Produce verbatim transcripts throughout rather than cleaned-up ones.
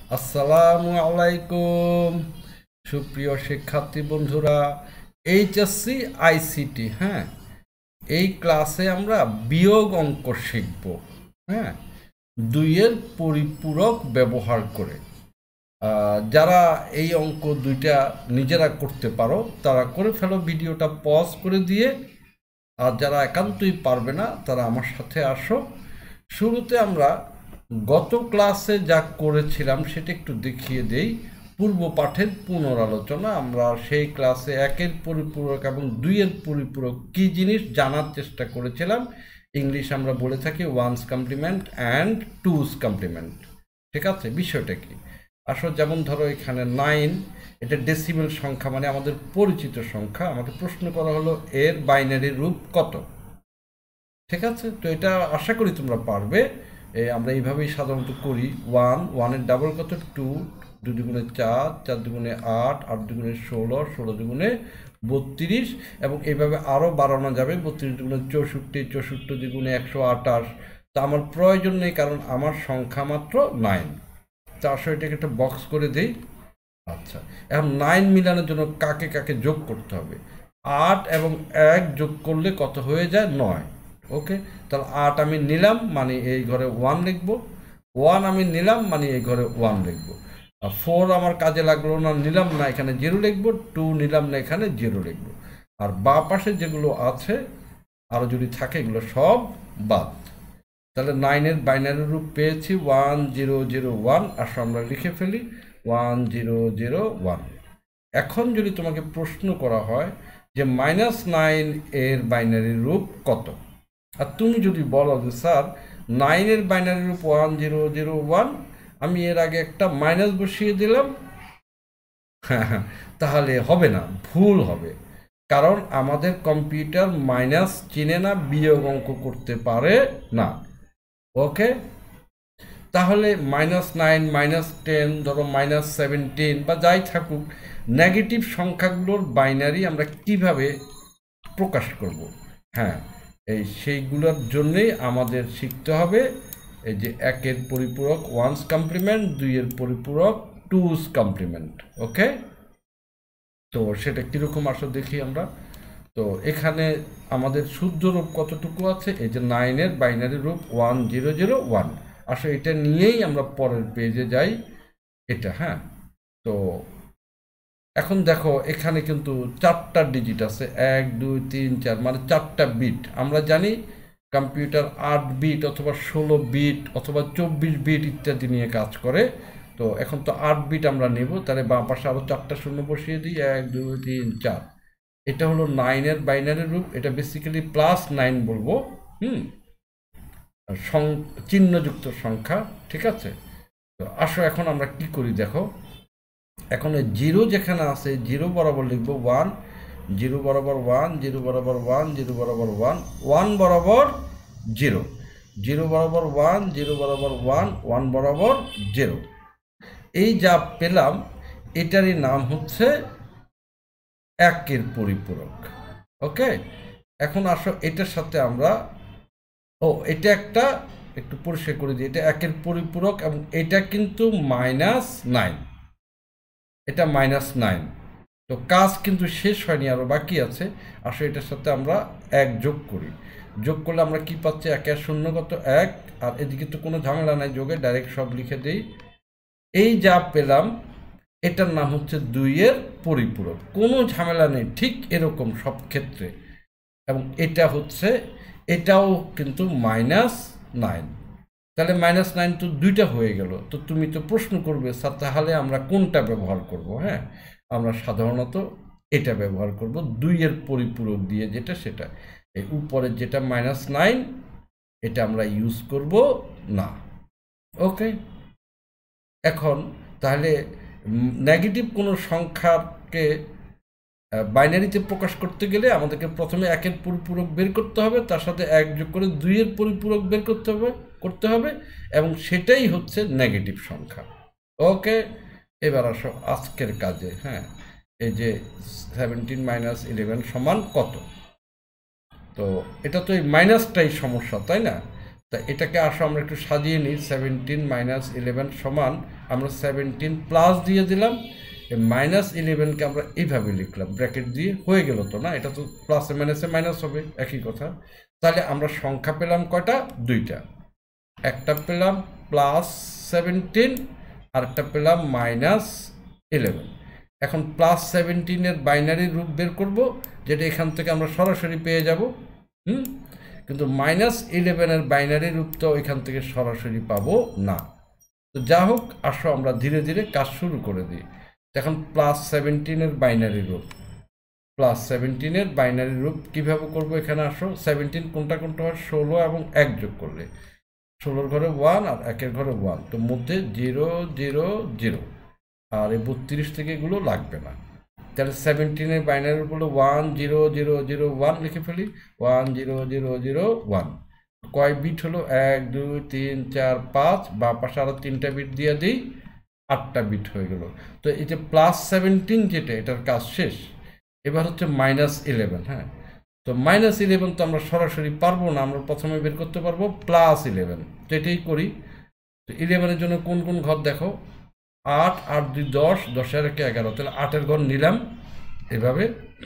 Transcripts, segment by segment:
আসসালামু আলাইকুম সুপ্রিয় শিক্ষার্থী বন্ধুরা। এইচএসসি আইসিটি, হ্যাঁ, এই ক্লাসে আমরা বিয়োগ অঙ্ক শিখব। হ্যাঁ, দুইয়ের পরিপূরক ব্যবহার করে। যারা এই অঙ্ক দুইটা নিজেরা করতে পারো তারা করে ফেলো, ভিডিওটা পজ করে দিয়ে। আর যারা একান্তই পারবে না তারা আমার সাথে আসো। শুরুতে আমরা গত ক্লাসে যা করেছিলাম সেটা একটু দেখিয়ে দেই। পূর্ব পাঠের পুনরালোচনা। আমরা সেই ক্লাসে একের পরিপূরক এবং দুইয়ের পরিপূরক কী জিনিস জানার চেষ্টা করেছিলাম। ইংলিশ আমরা বলে থাকি one's complement and two's complement. ঠিক আছে, বিষয়টা কি? আসলে যেমন ধরো এখানে নাইন, এটা ডেসিমেল সংখ্যা, মানে আমাদের পরিচিত সংখ্যা। আমাকে প্রশ্ন করা হলো এর বাইনারি রূপ কত। ঠিক আছে, তো এটা আশা করি তোমরা পারবে। আমরা এইভাবেই সাধারণত করি। ওয়ান, ওয়ানের ডাবল কত? টু, দুই দুগুণে চার, চার দুগুণে আট, আট দুগুণে ষোলো, ষোলো দুগুণে বত্রিশ, এবং এইভাবে আরও বাড়ানো যাবে। বত্রিশ দুগুণে চৌষট্টি, চৌষট্টি দুগুণে একশো আঠাশ। তা আমার প্রয়োজন নেই, কারণ আমার সংখ্যা মাত্র নাইন। তা আসলে এটাকে একটা বক্স করে দিই। আচ্ছা, এখন নাইন মিলানোর জন্য কাকে কাকে যোগ করতে হবে? আট এবং এক যোগ করলে কত হয়ে যায়? নয়। ওকে, তাহলে আট আমি নিলাম, মানে এই ঘরে ওয়ান লিখবো। ওয়ান আমি নিলাম, মানে এই ঘরে ওয়ান লিখবো। আর ফোর আমার কাজে লাগলো না, নিলাম না, এখানে জিরো লিখবো। টু নিলাম না, এখানে জিরো লিখবো। আর বা পাশে যেগুলো আছে আরও যদি থাকে এগুলো সব বাদ। তাহলে নাইনের বাইনারি রূপ পেয়েছি ওয়ান জিরো জিরো ওয়ান। আসো আমরা লিখে ফেলি ওয়ান জিরো জিরো ওয়ান। এখন যদি তোমাকে প্রশ্ন করা হয় যে মাইনাস নাইন এর বাইনারি রূপ কত, আর তুমি যদি বলো যে স্যার নাইনের বাইনারি রূপ ওয়ান জিরো জিরো ওয়ান, আমি এর আগে একটা মাইনাস বসিয়ে দিলাম, হ্যাঁ, তাহলে হবে না, ভুল হবে। কারণ আমাদের কম্পিউটার মাইনাস চিনে না, বিয়োগ অঙ্ক করতে পারে না। ওকে, তাহলে মাইনাস নাইন, মাইনাস টেন, ধরো মাইনাস সেভেন্টিন বা যাই থাকুক, নেগেটিভ সংখ্যাগুলোর বাইনারি আমরা কিভাবে প্রকাশ করব? হ্যাঁ, এই সেইগুলোর জন্যেই আমাদের শিখতে হবে এই যে একের পরিপূরক ওয়ানস কমপ্লিমেন্ট, দুইয়ের পরিপূরক টুস কমপ্লিমেন্ট। ওকে, তো সেটা কীরকম আসলে দেখি আমরা। তো এখানে আমাদের শুদ্ধ রূপ কতটুকু আছে? এই যে নাইনের বাইনারি রূপ ওয়ান জিরো জিরো ওয়ান। আসলে এটা নিয়েই আমরা পরের পেজে যাই। এটা, হ্যাঁ, তো এখন দেখো এখানে কিন্তু চারটা ডিজিট আছে, এক দুই তিন চার, মানে চারটা বিট। আমরা জানি কম্পিউটার আট বিট অথবা ষোলো বিট অথবা চব্বিশ বিট ইত্যাদি নিয়ে কাজ করে। তো এখন তো আট বিট আমরা নেব, তাহলে বাম পাশে আরও চারটা শূন্য বসিয়ে দিই, এক দুই তিন চার। এটা হলো নাইনের বাইনারি রূপ। এটা বেসিক্যালি প্লাস নাইন বলবো, হুম, চিহ্নযুক্ত সংখ্যা। ঠিক আছে, তো আসো এখন আমরা কি করি দেখো। এখন জিরো যেখানে আছে জিরো বরাবর লিখবো ওয়ান, জিরো বরাবর ওয়ান, জিরো বরাবর ওয়ান, জিরো বরাবর ওয়ান, ওয়ান বরাবর জিরো, জিরো বরাবর ওয়ান, জিরো বরাবর ওয়ান, ওয়ান বরাবর জিরো। এই যা পেলাম এটারই নাম হচ্ছে একের পরিপূরক। ওকে, এখন আসো এটার সাথে আমরা, ও এটা একটা একটু পরিষ্কার করে দিই, এটা একের পরিপূরক এবং এটা কিন্তু মাইনাস নাইন, এটা মাইনাস নাইন। তো কাজ কিন্তু শেষ হয়নি, আরও বাকি আছে। আসলে এটার সাথে আমরা এক যোগ করি। যোগ করলে আমরা কি পাচ্ছি? এক আর শূন্য কত? এক। আর এদিকে তো কোনো ঝামেলা নাই যোগে, ডাইরেক্ট সব লিখে দিই। এই যা পেলাম এটার নাম হচ্ছে দুইয়ের পরিপূরক, কোনো ঝামেলা নেই, ঠিক এরকম সব ক্ষেত্রে। এবং এটা হচ্ছে, এটাও কিন্তু মাইনাস নাইন। তাহলে মাইনাস নাইন তো দুইটা হয়ে গেল। তো তুমি তো প্রশ্ন করবে স্যার তাহলে আমরা কোনটা ব্যবহার করব? হ্যাঁ, আমরা সাধারণত এটা ব্যবহার করব, দুইয়ের পরিপূরক দিয়ে যেটা, সেটা এই উপরের যেটা মাইনাস নাইন, এটা আমরা ইউজ করব না। ওকে, এখন তাহলে নেগেটিভ কোনো সংখ্যাকে বাইনারিতে প্রকাশ করতে গেলে আমাদেরকে প্রথমে একের পরিপূরক বের করতে হবে, তার সাথে এক যোগ করে দুইয়ের পরিপূরক বের করতে হবে করতে হবে এবং সেটাই হচ্ছে নেগেটিভ সংখ্যা। ওকে, এবার আসো আজকের কাজে। হ্যাঁ, এই যে সেভেন্টিন মাইনাস ইলেভেন সমান কত? তো এটা তো এই মাইনাসটাই সমস্যা, তাই না? তা এটাকে আসো আমরা একটু সাজিয়ে নিই। সেভেন্টিন মাইনাস ইলেভেন সমান আমরা সেভেন্টিন প্লাস দিয়ে দিলাম, এই মাইনাস ইলেভেনকে আমরা এইভাবে লিখলাম ব্র্যাকেট দিয়ে, হয়ে গেল তো না? এটা তো প্লাসে মাইনাসে মাইনাস হবে, একই কথা। তাহলে আমরা সংখ্যা পেলাম কয়টা? দুইটা। একটা পেলাম প্লাস সেভেন্টিন, আর একটা পেলাম মাইনাস ইলেভেন। এখন প্লাস সেভেন্টিনের বাইনারি রূপ বের করব, যেটা এখান থেকে আমরা সরাসরি পেয়ে যাব। হুম কিন্তু মাইনাস ইলেভেনের বাইনারি রূপটাও এখান থেকে সরাসরি পাবো না। তো যা হোক, আসো আমরা ধীরে ধীরে কাজ শুরু করে দিই। এখন প্লাস সেভেন্টিনের বাইনারি রূপ, প্লাস সেভেন্টিনের বাইনারি রূপ কীভাবে করবো? এখানে আসো, সেভেন্টিন কোনটা কোনটা হয়? ষোলো এবং এক যোগ করলে, ষোলোর ঘরে ওয়ান আর একের ঘরে ওয়ান, তো মধ্যে জিরো জিরো জিরো, আর এই বত্রিশ থেকে এগুলো লাগবে না। তাহলে সেভেন্টিনের বাইনারি রূপ হলো one zero zero zero one, লিখে ফেলি one zero zero zero one. কয় বিট হলো? এক দুই তিন চার পাঁচ, বা পাশে আরও তিনটা বিট দিয়ে দিই, আটটা বিট হয়ে গেল। তো এই যে প্লাস সেভেন্টিন যেটা, এটার কাজ শেষ। এবার হচ্ছে মাইনাস ইলেভেন। হ্যাঁ, তো মাইনাস ইলেভেন তো আমরা সরাসরি পারবো না, আমরা প্রথমে বের করতে পারবো প্লাস ইলেভেন। তো এটাই করি। তো ইলেভেনের জন্য কোন কোন ঘর দেখো? আট, আট দুই দশ, দশের একে এগারো, তাহলে আটের ঘর নিলাম এভাবে,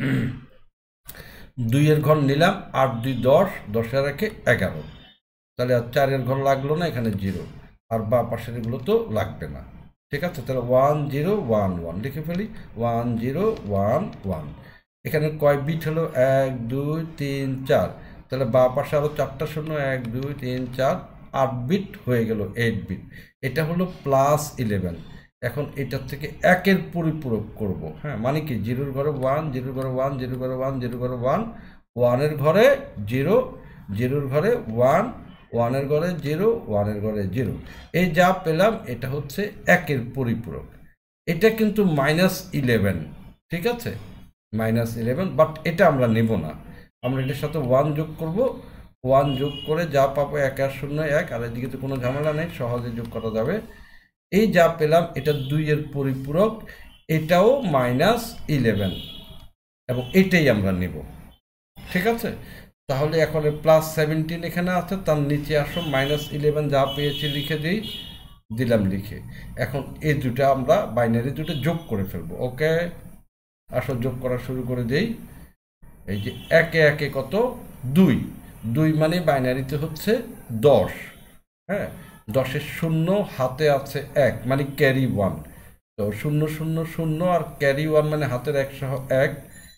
দুইয়ের ঘর নিলাম, আট দুই দশ, দশের একে এগারো, তাহলে আর চারের ঘর লাগলো না, এখানে জিরো, আর বা পাশের এগুলো তো লাগবে না। ঠিক আছে, তাহলে ওয়ান জিরো ওয়ান ওয়ান লিখে ফেলি, ওয়ান জিরো ওয়ান ওয়ান। এখানে কয় বিট হলো? এক দুই তিন চার, তাহলে বা পাশে আরও চারটা শূন্য, এক দুই তিন চার, আট বিট হয়ে গেল, এইট বিট। এটা হলো প্লাস ইলেভেন। এখন এটার থেকে একের পরিপূরক করব। হ্যাঁ, মানে কি? জিরোর ঘরে ওয়ান, জিরোর ঘরে ওয়ান, জিরোর ঘরে ওয়ান, জিরোর ঘরে ওয়ান, ওয়ানের ঘরে জিরো, জিরোর ঘরে ওয়ান, ওয়ানের ঘরে জিরো, ওয়ানের ঘরে জিরো। এই যা পেলাম এটা হচ্ছে একের পরিপূরক। এটা কিন্তু মাইনাস ইলেভেন, ঠিক আছে, মাইনাস ইলেভেন, বাট এটা আমরা নেব না, আমরা এটার সাথে ওয়ান যোগ করব। ওয়ান যোগ করে যা পাবো এক আর শূন্য এক, আর এদিকে তো কোনো ঝামেলা নেই, সহজে যোগ করা যাবে। এই যা পেলাম এটা দুইয়ের পরিপূরক, এটাও মাইনাস ইলেভেন, এবং এটাই আমরা নেব। ঠিক আছে, তাহলে এখন প্লাস সেভেন্টিন এখানে আছে, তার নিচে আসো মাইনাস ইলেভেন যা পেয়েছি লিখে দিই, দিলাম লিখে। এখন এই দুটো আমরা বাইনারি দুটো যোগ করে ফেলবো। ওকে, আসো যোগ করা শুরু করে দেই। এই যে একে একে কত? দুই, দুই মানে বাইনারিতে হচ্ছে দশ। হ্যাঁ, দশের শূন্য হাতে আছে এক, মানে ক্যারি ওয়ান। তো শূন্য শূন্য শূন্য আর ক্যারি ওয়ান মানে হাতের এক সহ এক,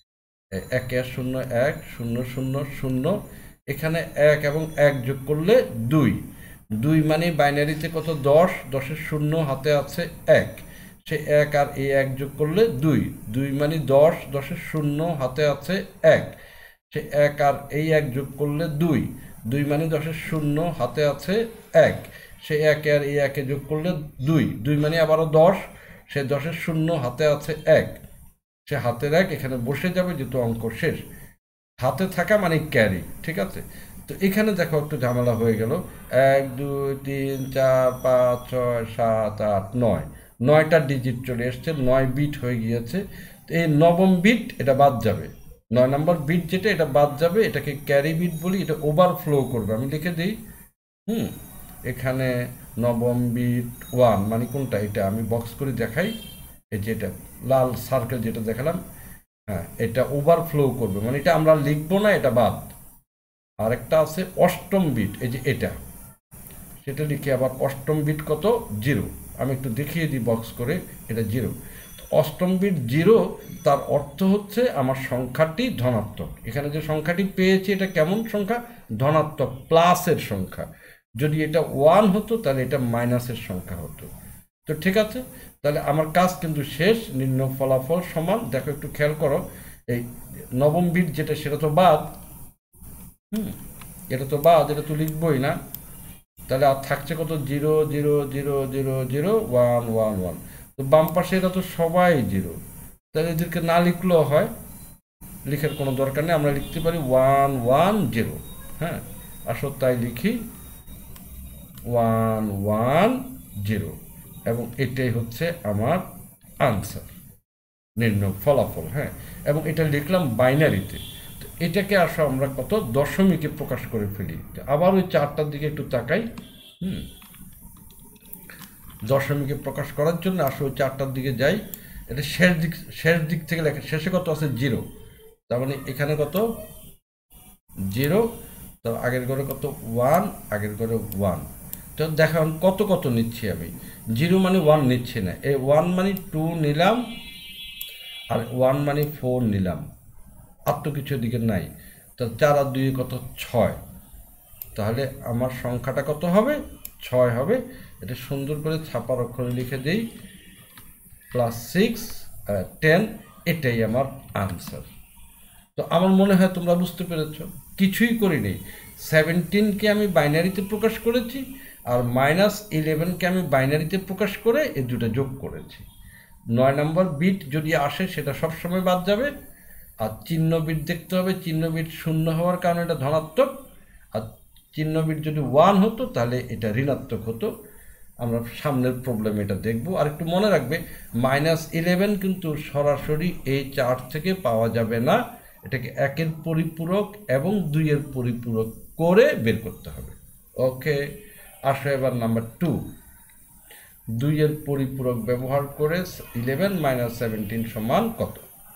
একে শূন্য এক, শূন্য শূন্য শূন্য, এখানে এক এবং এক যোগ করলে দুই, দুই মানে বাইনারিতে কত? দশ, দশের শূন্য হাতে আছে এক, সে এক আর এই এক যোগ করলে দুই, দুই মানে দশ, দশের শূন্য হাতে আছে এক, সে এক আর এই এক যোগ করলে দুই, দুই মানে দশের শূন্য হাতে আছে এক, সে এক আর এই একে যোগ করলে দুই, দুই মানে আবারও দশ, সে দশের শূন্য হাতে আছে এক, সে হাতের এক এখানে বসে যাবে, যেহেতু অঙ্ক শেষ। হাতে থাকা মানে ক্যারি। ঠিক আছে, তো এখানে দেখো একটু ঝামেলা হয়ে গেল। এক দুই তিন চার পাঁচ ছয় সাত আট নয়, নয়টা ডিজিট চলে এসছে, নয় বিট হয়ে গিয়েছে। তো এই নবম বিট এটা বাদ যাবে, নয় নম্বর বিট যেটা এটা বাদ যাবে, এটাকে ক্যারি বিট বলি, এটা ওভারফ্লো করবে। আমি লিখে দিই, হুম এখানে নবম বিট ওয়ান, মানে কোনটা? এটা আমি বক্স করে দেখাই, এই যে এটা লাল সার্কেল যেটা দেখালাম, হ্যাঁ এটা ওভারফ্লো করবে, মানে এটা আমরা লিখবো না, এটা বাদ। আরেকটা আছে অষ্টম বিট, এই যে এটা, সেটা লিখে আবার অষ্টম বিট কত? জিরো। আমি একটু দেখিয়ে দিই বক্স করে, এটা জিরো। অষ্টম বিট জিরো, তার অর্থ হচ্ছে আমার সংখ্যাটি ধনাত্মক। এখানে যে সংখ্যাটি পেয়েছি এটা কেমন সংখ্যা? ধনাত্মক, প্লাসের সংখ্যা। যদি এটা ওয়ান হতো তাহলে এটা মাইনাসের সংখ্যা হতো। তো ঠিক আছে, তাহলে আমার কাজ কিন্তু শেষ। নির্ণয় ফলাফল সমান, দেখো একটু খেয়াল করো, এই নবম বিট যেটা সেটা তো বাদ, হুম এটা তো বাদ, এটা তো লিখবই না। তাহলে আর থাকছে কত? Zero zero zero zero zero one one one. তো বাম পাশে এটা তো সবাই জিরো, তাহলে এদেরকে না লিখলেও হয়, লিখার কোনো দরকার নেই, আমরা লিখতে পারি ওয়ান ওয়ান জিরো। হ্যাঁ, আসো তাই লিখি, ওয়ান ওয়ান জিরো, এবং এটাই হচ্ছে আমার আনসার, নির্ণয় ফলাফল। হ্যাঁ, এবং এটা লিখলাম বাইনারিতে। তো এটাকে আসো আমরা কত দশমিকে প্রকাশ করে ফেলি। আবার ওই চারটার দিকে একটু তাকাই। হুম দশমিকে প্রকাশ করার জন্য আসো ওই চারটার দিকে যাই। এটা শেষ দিক শেষ দিক থেকে লেখা, শেষে কত আছে জিরো, তার মানে এখানে কত জিরো, তার আগের ঘরে কত ওয়ান, আগের ঘরে ওয়ান। তো দেখান কত কত নিচ্ছি আমি, জিরো মানে ওয়ান নিচ্ছি না, এই ওয়ান মানে টু নিলাম, আর ওয়ান মানে ফোর নিলাম, আর তো কিছু দিকে নাই। তো চার আর দুই কত ছয়, তাহলে আমার সংখ্যাটা কত হবে ছয় হবে। এটা সুন্দর করে ছাপার অক্ষরে লিখে দিই, প্লাস সিক্স টেন, এটাই আমার আনসার। তো আমার মনে হয় তোমরা বুঝতে পেরেছ, কিছুই করিনি। সেভেন্টিনকে আমি বাইনারিতে প্রকাশ করেছি, আর মাইনাস ইলেভেনকে আমি বাইনারিতে প্রকাশ করে এই দুটো যোগ করেছি। নয় নম্বর বিট যদি আসে সেটা সবসময় বাদ যাবে, আর চিহ্ন বিট দেখতে হবে, চিহ্ন বিট শূন্য হওয়ার কারণে এটা ধনাত্মক, আর চিহ্ন বিট যদি ওয়ান হতো তাহলে এটা ঋণাত্মক হতো। আমরা সামনের প্রবলেম এটা দেখব। আর একটু মনে রাখবে, মাইনাস ইলেভেন কিন্তু সরাসরি এই চার থেকে পাওয়া যাবে না, এটাকে একের পরিপূরক এবং দুইয়ের পরিপূরক করে বের করতে হবে। ওকে, আসো এবার নাম্বার টু। দুইয়ের পরিপূরক ব্যবহার করে ইলেভেন মাইনাস সেভেন্টিন সমান কত?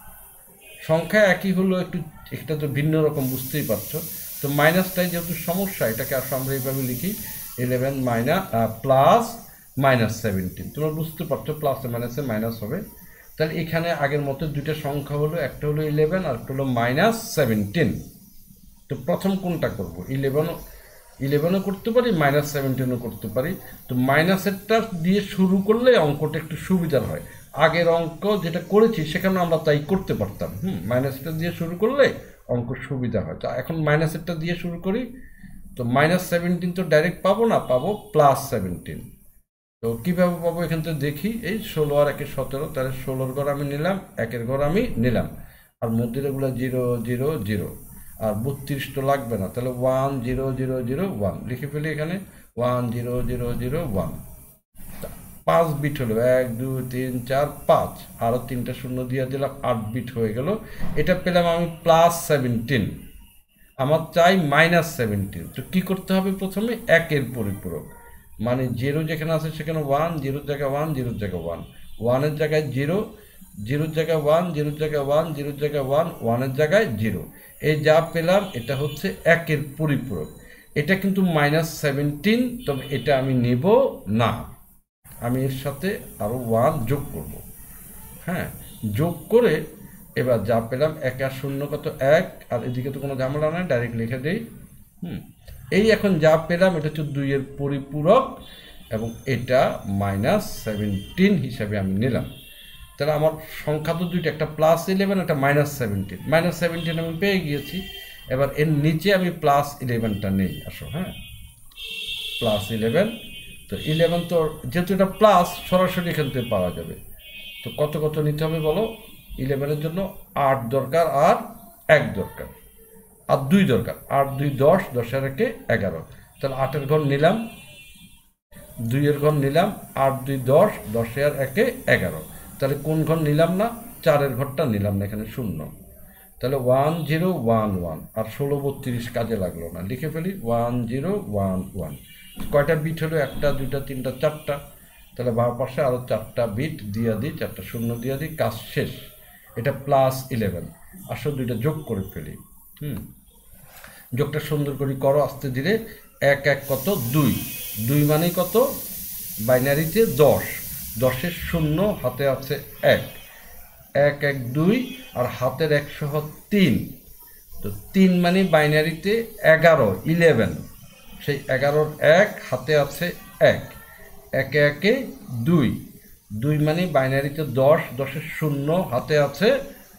সংখ্যা একই হলো, একটু এটা তো ভিন্ন রকম, বুঝতেই পারছো। তো মাইনাসটাই যেহেতু সমস্যা, এটাকে আসলে আমরা এইভাবে লিখি, eleven minus plus minus seventeen. তোমরা বুঝতে পারছো প্লাসে মাইনাসে মাইনাস হবে। তাহলে এখানে আগের মতো দুইটা সংখ্যা হলো, একটা হলো ইলেভেন আর একটা হলো মাইনাস সেভেন্টিন। তো প্রথম কোনটা করবো? ইলেভেনও ইলেভেনও করতে পারি, মাইনাস সেভেন্টিনও করতে পারি। তো মাইনাসেরটা দিয়ে শুরু করলে অঙ্কটা একটু সুবিধার হয়। আগের অঙ্ক যেটা করেছি সেখানে আমরা তাই করতে পারতাম। হুম মাইনাসটা দিয়ে শুরু করলে অঙ্ক সুবিধা হয়। তো এখন মাইনাসেরটা দিয়ে শুরু করি। তো মাইনাস সেভেন্টিন তো ডাইরেক্ট পাবো না, পাবো প্লাস সেভেন্টিন। তো কীভাবে পাবো এখান থেকে দেখি, এই ষোলো আর একে সতেরো, তাহলে ষোলোর ঘর আমি নিলাম, একের ঘর আমি নিলাম, আর মধ্যে এগুলো জিরো জিরো জিরো, আর বত্রিশ তো লাগবে না, তাহলে one zero zero zero one লিখে ফেলি এখানে, one zero zero zero one. পাঁচ বিট হলো, এক দুই তিন চার পাঁচ, আরও তিনটা শূন্য দিয়ে দিলাম, আট বিট হয়ে গেল। এটা পেলাম আমি প্লাস সেভেন্টিন, আমার চাই মাইনাস সেভেন্টিন। তো কী করতে হবে? প্রথমে একের পরিপূরক, মানে জিরো যেখানে আছে সেখানে ওয়ান, জিরোর জায়গায় ওয়ান, জিরোর জায়গায় ওয়ান, ওয়ানের জায়গায় জিরো, জিরোর জায়গায় ওয়ান, জিরোর জায়গায় ওয়ান, জিরোর জায়গায় ওয়ান, ওয়ানের জায়গায় জিরো। এই যা পেলাম এটা হচ্ছে একের পরিপূরক। এটা কিন্তু মাইনাস সেভেন্টিন, তবে এটা আমি নেব না, আমি এর সাথে আরও ওয়ান যোগ করব। হ্যাঁ, যোগ করে এবার যা পেলাম, এক আর শূন্য কত এক, আর এদিকে তো কোনো ঝামেলা নয়, ডাইরেক্ট লিখে দেই। হুম এই এখন যা পেলাম এটা হচ্ছে দুইয়ের পরিপূরক, এবং এটা মাইনাস সেভেন্টিন হিসাবে আমি নিলাম। তাহলে আমার সংখ্যা তো দুইটা, একটা প্লাস ইলেভেন, একটা মাইনাস সেভেন্টিন। মাইনাস সেভেন্টিন আমি পেয়ে গিয়েছি, এবার এর নিচে আমি প্লাস ইলেভেনটা নেই। আসো, হ্যাঁ, প্লাস ইলেভেন। তো ইলেভেন তো যেহেতু এটা প্লাস, সরাসরি এখান থেকে পাওয়া যাবে। তো কত কত নিতে হবে বলো? ইলেভেনের জন্য আট দরকার, আর এক দরকার, আর দুই দরকার, আট দুই দশ, দশের একে এগারো। তাহলে আটের ঘর নিলাম, দুইয়ের ঘর নিলাম, আট দুই দশ, দশে আর একে এগারো। তাহলে কোন ঘর নিলাম না? চারের ঘরটা নিলাম না, এখানে শূন্য। তাহলে ওয়ান জিরো ওয়ান ওয়ান, আর ষোলো বত্রিশ কাজে লাগলো না, লিখে ফেলি ওয়ান জিরো ওয়ান ওয়ান। কয়টা বিট হলো? একটা দুইটা তিনটা চারটা, তাহলে বাম পাশে আরও চারটা বিট দিয়ে দিই, চারটা শূন্য দিয়ে দিই, কাজ শেষ। এটা প্লাস ইলেভেন। আসলে দুইটা যোগ করে ফেলি। হুম যোগটা সুন্দর করে করো আস্তে ধীরে। এক এক কত? দুই, দুই মানে কত? বাইনারিতে দশ, দশের শূন্য হাতে আছে এক, এক এক দুই, আর হাতের একশো তিন। তো তিন মানে বাইনারিতে এগারো, ইলেভেন, সেই এগারোর এক হাতে আছে এক, একে একে দুই, দুই মানে বাইনারিতে দশ, দশের শূন্য হাতে আছে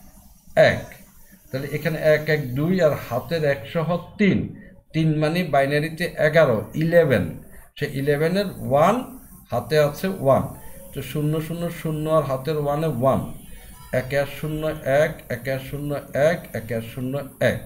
এক। তাহলে এখানে এক এক দুই, আর হাতের একশো তিন, তিন মানে বাইনারিতে এগারো, ইলেভেন, সে ইলেভেনের ওয়ান হাতে আছে ওয়ান। তো শূন্য শূন্য শূন্য, আর হাতের ওয়ানে ওয়ান, একে আর শূন্য এক, একে আর শূন্য এক, একে আর শূন্য এক।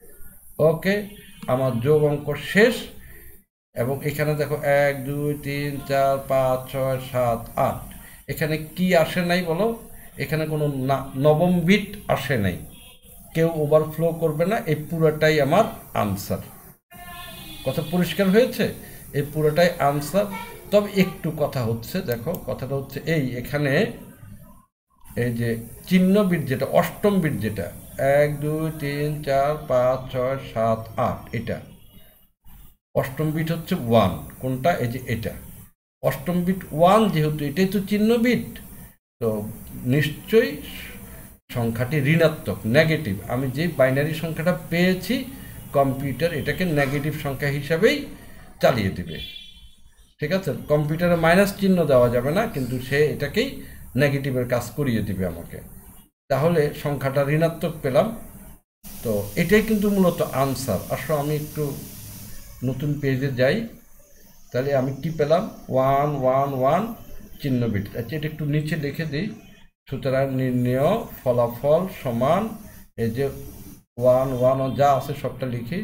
ওকে, আমার যোগ অঙ্ক শেষ। এবং এখানে দেখো এক দুই তিন চার পাঁচ ছয় সাত আট, এখানে কি আসে নাই বলো? এখানে কোনো নবম বিট আসে নাই। কেউ ওভারফ্লো করবে না, এই পুরোটাই আমার আনসার। কথা পরিষ্কার হয়েছে? এই পুরোটাই আনসার। তবে একটু কথা হচ্ছে, দেখো কথাটা হচ্ছে এই, এখানে এই যে চিহ্ন বিট যেটা, অষ্টম বিট যেটা, এক দুই তিন চার পাঁচ ছয় সাত আট, এটা অষ্টম বিট হচ্ছে ওয়ান। কোনটা? এই যে এটা অষ্টম বিট ওয়ান, যেহেতু এটাই তো চিহ্ন বিট, তো নিশ্চয়ই সংখ্যাটি ঋণাত্মক, নেগেটিভ। আমি যে বাইনারি সংখ্যাটা পেয়েছি, কম্পিউটার এটাকে নেগেটিভ সংখ্যা হিসাবেই চালিয়ে দেবে। ঠিক আছে, কম্পিউটারে মাইনাস চিহ্ন দেওয়া যাবে না, কিন্তু সে এটাকেই নেগেটিভের কাজ করিয়ে দিবে আমাকে। তাহলে সংখ্যাটা ঋণাত্মক পেলাম। তো এটাই কিন্তু মূলত আনসার। আসলে আমি একটু নতুন পেজে যাই, তাহলে আমি কি পেলাম? ওয়ান ওয়ান ওয়ান চিহ্ন বিট। আচ্ছা, এটা একটু নিচে লিখে দিই। সুতরাং নির্ণেয় ফলাফল সমান এই যে ওয়ান ওয়ান যা আছে সবটা লিখি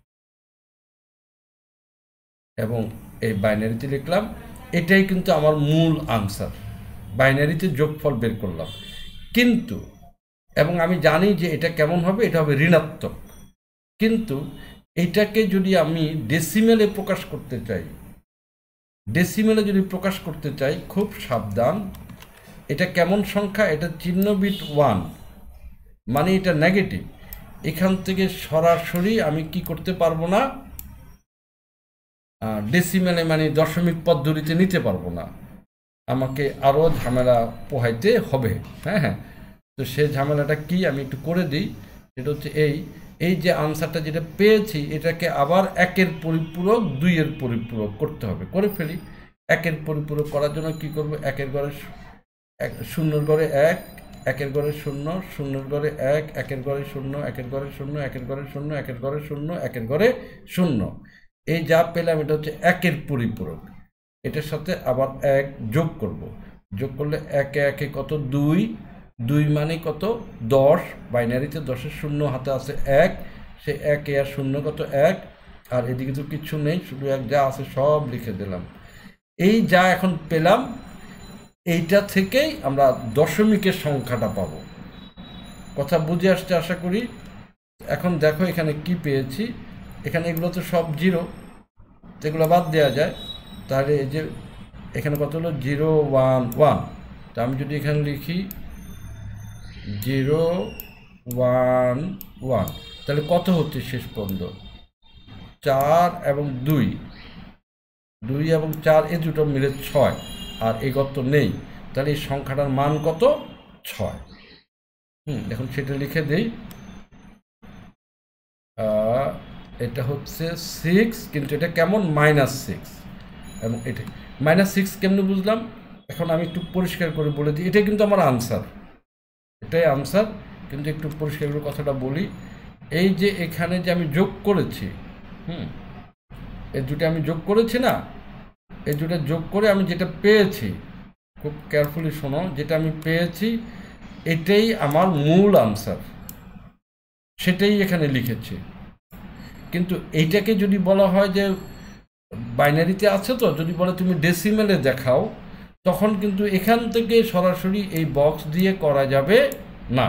এবং এই বাইনারিতে লিখলাম। এটাই কিন্তু আমার মূল আনসার। বাইনারিতে যোগফল বের করলাম, কিন্তু এবং আমি জানি যে এটা কেমন হবে, এটা হবে ঋণাত্মক। কিন্তু এটাকে যদি আমি ডেসিমেলে প্রকাশ করতে চাই, ডেসিমেলে যদি প্রকাশ করতে চাই, খুব সাবধান। এটা কেমন সংখ্যা? এটা চিহ্ন বিট ওয়ান, মানে এটা নেগেটিভ। এখান থেকে সরাসরি আমি কি করতে পারবো না, ডেসিমেলে মানে দশমিক পদ্ধতিতে নিতে পারবো না, আমাকে আরও ঝামেলা পোহাইতে হবে। হ্যাঁ হ্যাঁ, তো সে ঝামেলাটা কি আমি একটু করে দিই। এটা হচ্ছে এই এই যে আনসারটা যেটা পেয়েছি, এটাকে আবার একের পরিপূরক দুইয়ের পরিপূরক করতে হবে। করে ফেলি। একের পরিপূরক করার জন্য কি করব? একের ঘরে এক, শূন্যর ঘরে এক, একের ঘরে শূন্য, শূন্যর ঘরে এক, একের ঘরে শূন্য, একের ঘরে শূন্য, একের ঘরে শূন্য, একের ঘরে শূন্য, একের ঘরে শূন্য। এই যা পেলাম এটা হচ্ছে একের পরিপূরক। এটার সাথে আবার এক যোগ করব। যোগ করলে একে একে কত? দুই। দুই মানে কত? দশ। বাইনারিতে দশের শূন্য হাতে আছে এক, সে একে আর শূন্য কত? এক। আর এদিকে তো কিছু নেই, শুধু এক, যা আছে সব লিখে দিলাম। এই যা এখন পেলাম, এইটা থেকেই আমরা দশমিকের সংখ্যাটা পাবো। কথা বুঝে আসছে আশা করি। এখন দেখো এখানে কি পেয়েছি। এখানে এগুলো তো সব জিরো, এগুলো বাদ দেওয়া যায়। তাহলে এই যে এখানে কত হলো? Zero one one. তা আমি যদি এখানে লিখি জিরো ওয়ান ওয়ান, তাহলে কত হচ্ছে শেষ পর্যন্ত? চার এবং দুই, দুই এবং চার এ দুটো মিলে ছয়, আর এই গত নেই। তাহলে এই সংখ্যাটার মান কত? ছয়। হুম, এখন সেটা লিখে দেই। এটা হচ্ছে সিক্স, কিন্তু এটা কেমন? Minus six. এবং এটা মাইনাস সিক্স কেমনে বুঝলাম? এখন আমি একটু পরিষ্কার করে বলে দিই। এটা কিন্তু আমার আনসার, এটাই আনসার। কিন্তু একটু পরিষ্কার করে কথাটা বলি। এই যে এখানে যে আমি যোগ করেছি, হুম, এই দুটো আমি যোগ করেছি না, এই দুটো যোগ করে আমি যেটা পেয়েছি, খুব কেয়ারফুলি শোনো, যেটা আমি পেয়েছি এটাই আমার মূল আনসার, সেটাই এখানে লিখেছি। কিন্তু এইটাকে যদি বলা হয় যে বাইনারিতে আছে, তো যদি বলে তুমি ডেসিমেলে দেখাও, তখন কিন্তু এখান থেকে সরাসরি এই বক্স দিয়ে করা যাবে না।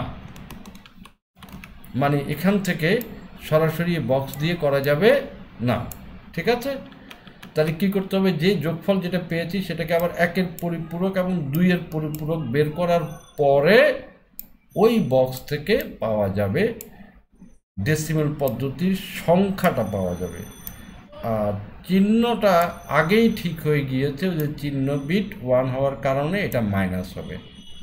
মানে এখান থেকে সরাসরি বক্স দিয়ে করা যাবে না। ঠিক আছে, তাহলে কি করতে হবে? যে যোগফল যেটা পেয়েছি সেটাকে আবার একের পরিপূরক এবং দুইয়ের পরিপূরক বের করার পরে ওই বক্স থেকে পাওয়া যাবে ডেসিমেল পদ্ধতির সংখ্যাটা পাওয়া যাবে। আর চিহ্নটা আগেই ঠিক হয়ে গিয়েছে, যে চিহ্ন বিট ওয়ান হওয়ার কারণে এটা মাইনাস হবে।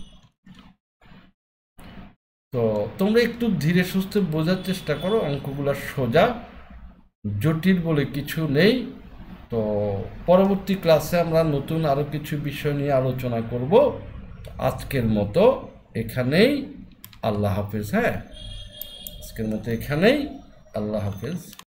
তো তোমরা একটু ধীরে সুস্থে বোঝার চেষ্টা করো, অঙ্কগুলো সোজা, জটিল বলে কিছু নেই। তো পরবর্তী ক্লাসে আমরা নতুন আরও কিছু বিষয় নিয়ে আলোচনা করব। আজকের মতো এখানেই, আল্লাহ হাফেজ। হ্যাঁ, আজকের মতো এখানেই, আল্লাহ হাফেজ।